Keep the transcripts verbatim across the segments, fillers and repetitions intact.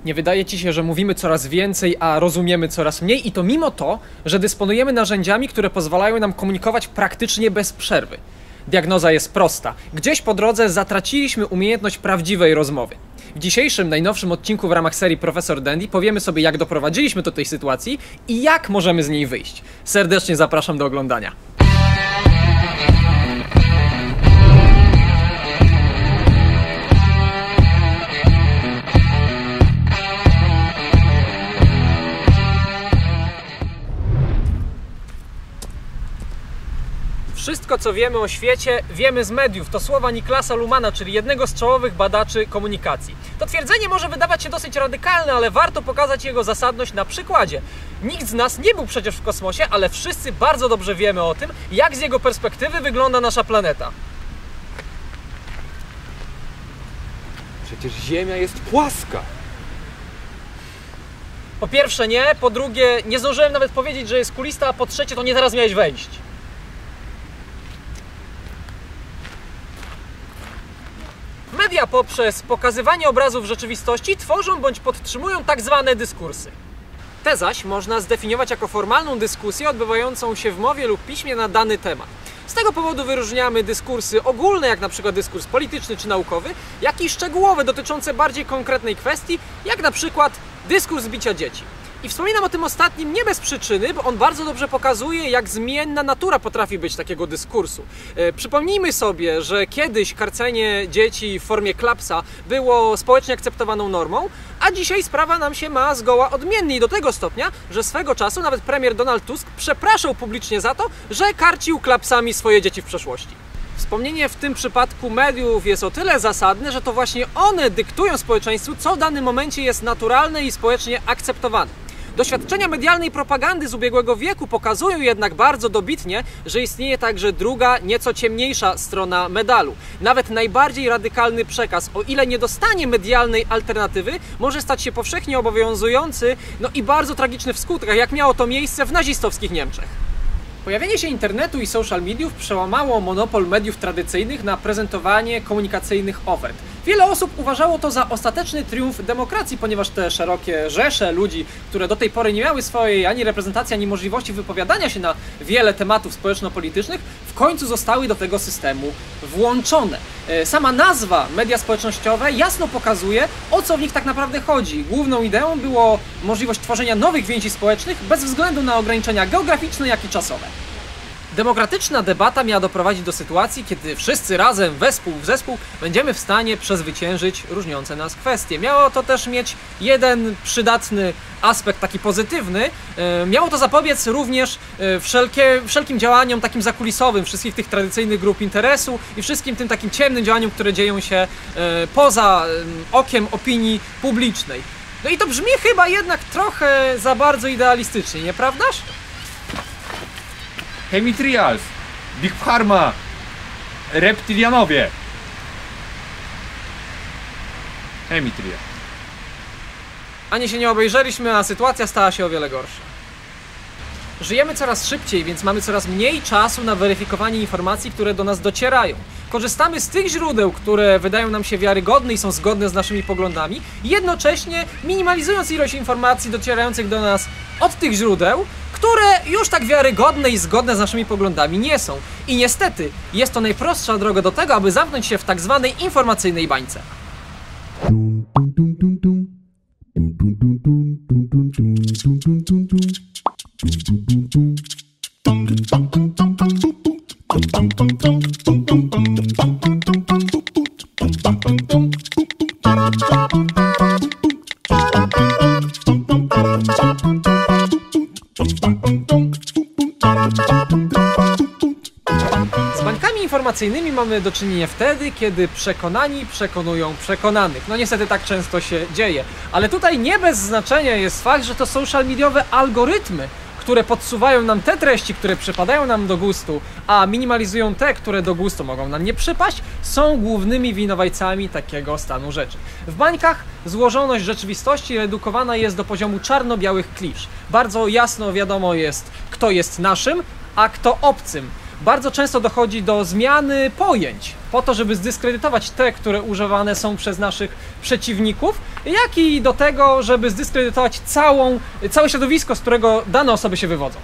Nie wydaje ci się, że mówimy coraz więcej, a rozumiemy coraz mniej i to mimo to, że dysponujemy narzędziami, które pozwalają nam komunikować praktycznie bez przerwy. Diagnoza jest prosta. Gdzieś po drodze zatraciliśmy umiejętność prawdziwej rozmowy. W dzisiejszym, najnowszym odcinku w ramach serii Profesor Dandy powiemy sobie, jak doprowadziliśmy do tej sytuacji i jak możemy z niej wyjść. Serdecznie zapraszam do oglądania. Wszystko, co wiemy o świecie, wiemy z mediów. To słowa Niklasa Lumana, czyli jednego z czołowych badaczy komunikacji. To twierdzenie może wydawać się dosyć radykalne, ale warto pokazać jego zasadność na przykładzie. Nikt z nas nie był przecież w kosmosie, ale wszyscy bardzo dobrze wiemy o tym, jak z jego perspektywy wygląda nasza planeta. Przecież Ziemia jest płaska. Po pierwsze nie, po drugie nie zdążyłem nawet powiedzieć, że jest kulista, a po trzecie to nie teraz miałeś wejść. Media poprzez pokazywanie obrazów rzeczywistości tworzą bądź podtrzymują tak zwane dyskursy. Te zaś można zdefiniować jako formalną dyskusję odbywającą się w mowie lub piśmie na dany temat. Z tego powodu wyróżniamy dyskursy ogólne, jak na przykład dyskurs polityczny czy naukowy, jak i szczegółowe dotyczące bardziej konkretnej kwestii, jak na przykład dyskurs bicia dzieci. I wspominam o tym ostatnim nie bez przyczyny, bo on bardzo dobrze pokazuje, jak zmienna natura potrafi być takiego dyskursu. E, przypomnijmy sobie, że kiedyś karcenie dzieci w formie klapsa było społecznie akceptowaną normą, a dzisiaj sprawa nam się ma zgoła odmiennie i do tego stopnia, że swego czasu nawet premier Donald Tusk przepraszał publicznie za to, że karcił klapsami swoje dzieci w przeszłości. Wspomnienie w tym przypadku mediów jest o tyle zasadne, że to właśnie one dyktują społeczeństwu, co w danym momencie jest naturalne i społecznie akceptowane. Doświadczenia medialnej propagandy z ubiegłego wieku pokazują jednak bardzo dobitnie, że istnieje także druga, nieco ciemniejsza strona medalu. Nawet najbardziej radykalny przekaz, o ile nie dostanie medialnej alternatywy, może stać się powszechnie obowiązujący, no i bardzo tragiczny w skutkach, jak miało to miejsce w nazistowskich Niemczech. Pojawienie się internetu i social mediów przełamało monopol mediów tradycyjnych na prezentowanie komunikacyjnych ofert. Wiele osób uważało to za ostateczny triumf demokracji, ponieważ te szerokie rzesze ludzi, które do tej pory nie miały swojej ani reprezentacji, ani możliwości wypowiadania się na wiele tematów społeczno-politycznych, w końcu zostały do tego systemu włączone. Sama nazwa media społecznościowe jasno pokazuje, o co w nich tak naprawdę chodzi. Główną ideą było możliwość tworzenia nowych więzi społecznych bez względu na ograniczenia geograficzne, jak i czasowe. Demokratyczna debata miała doprowadzić do sytuacji, kiedy wszyscy razem, wespół w zespół, będziemy w stanie przezwyciężyć różniące nas kwestie. Miało to też mieć jeden przydatny aspekt, taki pozytywny. Miało to zapobiec również wszelkie, wszelkim działaniom takim zakulisowym wszystkich tych tradycyjnych grup interesu i wszystkim tym takim ciemnym działaniom, które dzieją się poza okiem opinii publicznej. No i to brzmi chyba jednak trochę za bardzo idealistycznie, nieprawdaż? Chemitrials, Big Pharma, reptilianowie. Chemitrials. Ani się nie obejrzeliśmy, a sytuacja stała się o wiele gorsza. Żyjemy coraz szybciej, więc mamy coraz mniej czasu na weryfikowanie informacji, które do nas docierają. Korzystamy z tych źródeł, które wydają nam się wiarygodne i są zgodne z naszymi poglądami, jednocześnie minimalizując ilość informacji docierających do nas od tych źródeł, które już tak wiarygodne i zgodne z naszymi poglądami nie są. I niestety jest to najprostsza droga do tego, aby zamknąć się w tak zwanej informacyjnej bańce. Z bańkami informacyjnymi mamy do czynienia wtedy, kiedy przekonani przekonują przekonanych. No niestety tak często się dzieje. Ale tutaj nie bez znaczenia jest fakt, że to social mediowe algorytmy, które podsuwają nam te treści, które przypadają nam do gustu, a minimalizują te, które do gustu mogą nam nie przypaść, są głównymi winowajcami takiego stanu rzeczy. W bańkach złożoność rzeczywistości redukowana jest do poziomu czarno-białych klisz. Bardzo jasno wiadomo jest, kto jest naszym, a kto obcym. bardzo często dochodzi do zmiany pojęć, po to, żeby zdyskredytować te, które używane są przez naszych przeciwników, jak i do tego, żeby zdyskredytować całą, całe środowisko, z którego dane osoby się wywodzą.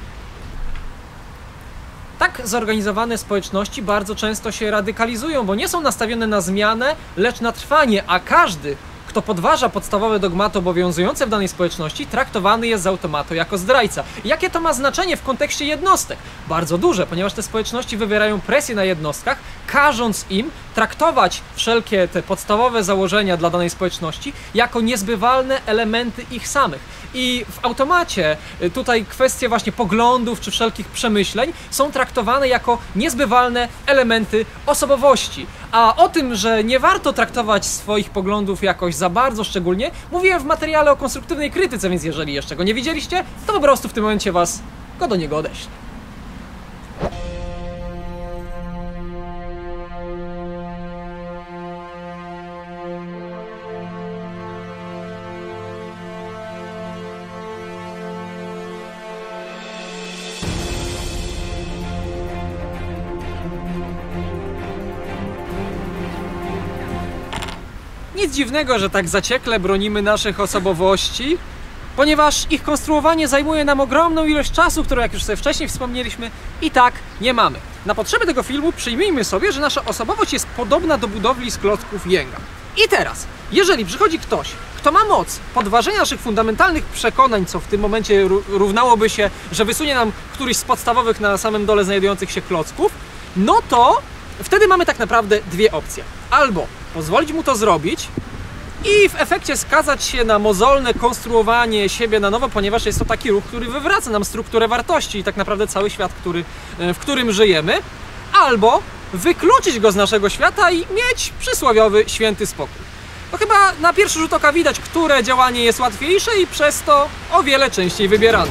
Tak zorganizowane społeczności bardzo często się radykalizują, bo nie są nastawione na zmianę, lecz na trwanie, a każdy, kto podważa podstawowe dogmaty obowiązujące w danej społeczności, traktowany jest z automatu jako zdrajca. Jakie to ma znaczenie w kontekście jednostek? Bardzo duże, ponieważ te społeczności wywierają presję na jednostkach, każąc im traktować wszelkie te podstawowe założenia dla danej społeczności jako niezbywalne elementy ich samych. I w automacie tutaj kwestie właśnie poglądów czy wszelkich przemyśleń są traktowane jako niezbywalne elementy osobowości. A o tym, że nie warto traktować swoich poglądów jakoś za bardzo szczególnie, mówiłem w materiale o konstruktywnej krytyce, więc jeżeli jeszcze go nie widzieliście, to po prostu w tym momencie was go do niego odeślę. Nic dziwnego, że tak zaciekle bronimy naszych osobowości, ponieważ ich konstruowanie zajmuje nam ogromną ilość czasu, którą, jak już sobie wcześniej wspomnieliśmy, i tak nie mamy. Na potrzeby tego filmu przyjmijmy sobie, że nasza osobowość jest podobna do budowli z klocków Jenga. I teraz, jeżeli przychodzi ktoś, kto ma moc podważenia naszych fundamentalnych przekonań, co w tym momencie równałoby się, że wysunie nam któryś z podstawowych na samym dole znajdujących się klocków, no to wtedy mamy tak naprawdę dwie opcje. Albo pozwolić mu to zrobić i w efekcie skazać się na mozolne konstruowanie siebie na nowo, ponieważ jest to taki ruch, który wywraca nam strukturę wartości i tak naprawdę cały świat, który, w którym żyjemy, albo wykluczyć go z naszego świata i mieć przysłowiowy święty spokój. To chyba na pierwszy rzut oka widać, które działanie jest łatwiejsze i przez to o wiele częściej wybierane.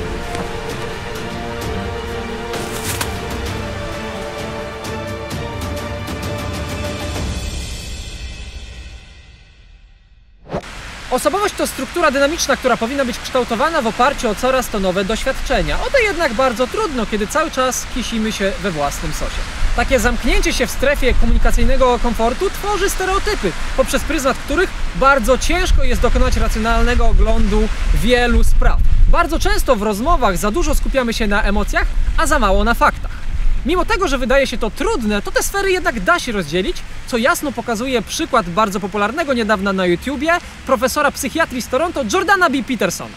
Osobowość to struktura dynamiczna, która powinna być kształtowana w oparciu o coraz to nowe doświadczenia. O to jednak bardzo trudno, kiedy cały czas kisimy się we własnym sosie. Takie zamknięcie się w strefie komunikacyjnego komfortu tworzy stereotypy, poprzez pryzmat których bardzo ciężko jest dokonać racjonalnego oglądu wielu spraw. Bardzo często w rozmowach za dużo skupiamy się na emocjach, a za mało na faktach. Mimo tego, że wydaje się to trudne, to te sfery jednak da się rozdzielić, co jasno pokazuje przykład bardzo popularnego niedawna na YouTubie profesora psychiatrii z Toronto, Jordana B. Petersona.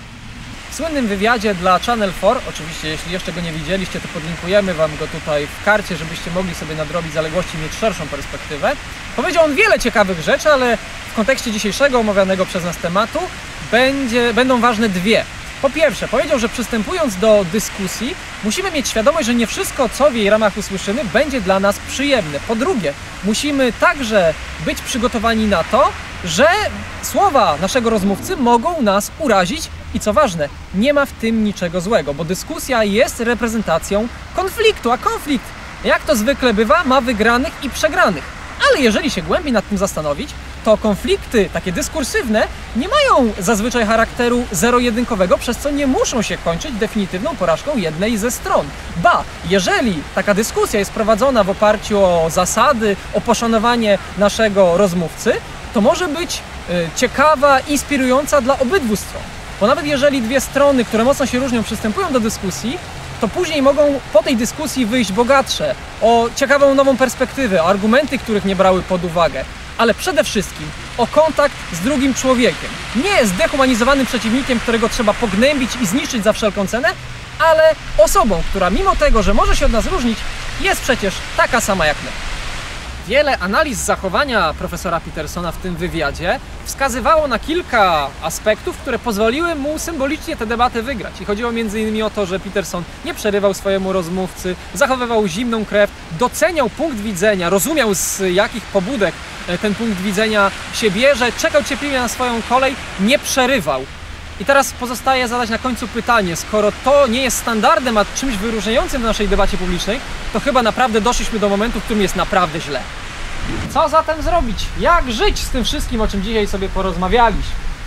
W słynnym wywiadzie dla Channel cztery, oczywiście jeśli jeszcze go nie widzieliście, to podlinkujemy wam go tutaj w karcie, żebyście mogli sobie nadrobić zaległości i mieć szerszą perspektywę. Powiedział on wiele ciekawych rzeczy, ale w kontekście dzisiejszego omawianego przez nas tematu będzie, będą ważne dwie. Po pierwsze, powiedział, że przystępując do dyskusji, musimy mieć świadomość, że nie wszystko, co w jej ramach usłyszymy, będzie dla nas przyjemne. Po drugie, musimy także być przygotowani na to, że słowa naszego rozmówcy mogą nas urazić i co ważne, nie ma w tym niczego złego, bo dyskusja jest reprezentacją konfliktu, a konflikt, jak to zwykle bywa, ma wygranych i przegranych. Ale jeżeli się głębiej nad tym zastanowić, to konflikty takie dyskursywne nie mają zazwyczaj charakteru zero-jedynkowego, przez co nie muszą się kończyć definitywną porażką jednej ze stron. Ba, jeżeli taka dyskusja jest prowadzona w oparciu o zasady, o poszanowanie naszego rozmówcy, to może być y, ciekawa, inspirująca dla obydwu stron. Bo nawet jeżeli dwie strony, które mocno się różnią, przystępują do dyskusji, to później mogą po tej dyskusji wyjść bogatsze, o ciekawą nową perspektywę, o argumenty, których nie brały pod uwagę, ale przede wszystkim o kontakt z drugim człowiekiem. Nie zdehumanizowanym przeciwnikiem, którego trzeba pognębić i zniszczyć za wszelką cenę, ale osobą, która mimo tego, że może się od nas różnić, jest przecież taka sama jak my. Wiele analiz zachowania profesora Petersona w tym wywiadzie wskazywało na kilka aspektów, które pozwoliły mu symbolicznie tę debatę wygrać. I chodziło między innymi o to, że Peterson nie przerywał swojemu rozmówcy, zachowywał zimną krew, doceniał punkt widzenia, rozumiał z jakich pobudek ten punkt widzenia się bierze, czekał cierpliwie na swoją kolej, nie przerywał. I teraz pozostaje zadać na końcu pytanie, skoro to nie jest standardem, a czymś wyróżniającym w naszej debacie publicznej, to chyba naprawdę doszliśmy do momentu, w którym jest naprawdę źle. Co zatem zrobić? Jak żyć z tym wszystkim, o czym dzisiaj sobie porozmawialiśmy?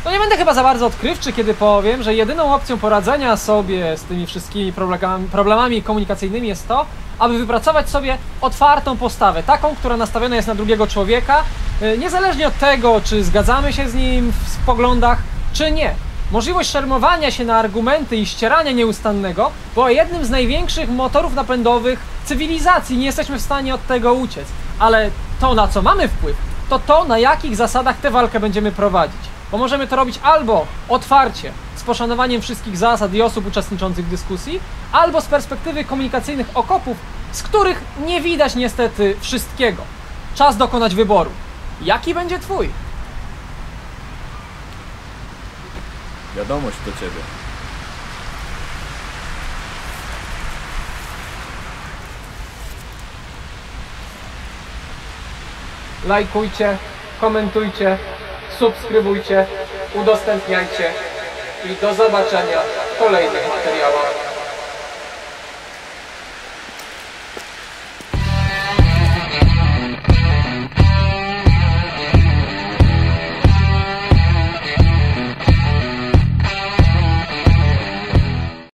To nie będę chyba za bardzo odkrywczy, kiedy powiem, że jedyną opcją poradzenia sobie z tymi wszystkimi problemami, problemami komunikacyjnymi jest to, aby wypracować sobie otwartą postawę, taką, która nastawiona jest na drugiego człowieka, niezależnie od tego, czy zgadzamy się z nim w poglądach, czy nie. Możliwość szermowania się na argumenty i ścierania nieustannego była jednym z największych motorów napędowych cywilizacji. Nie jesteśmy w stanie od tego uciec. Ale to, na co mamy wpływ, to to, na jakich zasadach tę walkę będziemy prowadzić. Bo możemy to robić albo otwarcie, z poszanowaniem wszystkich zasad i osób uczestniczących w dyskusji, albo z perspektywy komunikacyjnych okopów, z których nie widać niestety wszystkiego. Czas dokonać wyboru. Jaki będzie twój? Wiadomość do ciebie. Lajkujcie, komentujcie, subskrybujcie, udostępniajcie i do zobaczenia w kolejnych materiałach.